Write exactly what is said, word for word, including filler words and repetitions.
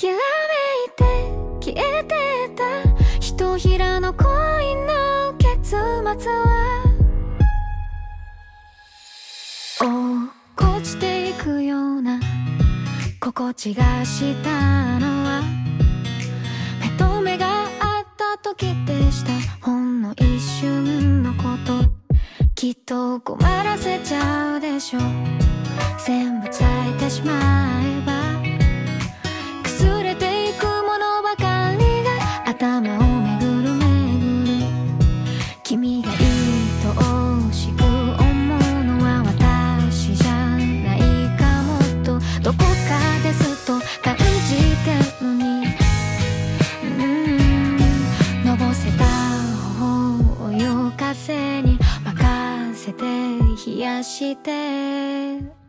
きらめいて消えてたひとひらの恋の結末は落っこちていくような心地がしたのは目と目が合った時でした。ほんの一瞬のこと、きっと困らせちゃうでしょう。全部伝えてしまえば崩れていくものばかりが頭を巡る巡る。君が愛おしく思うのは私じゃないかもとどこかでずっと感じてるのに、うん、のぼせた方を夜風に任せて冷やして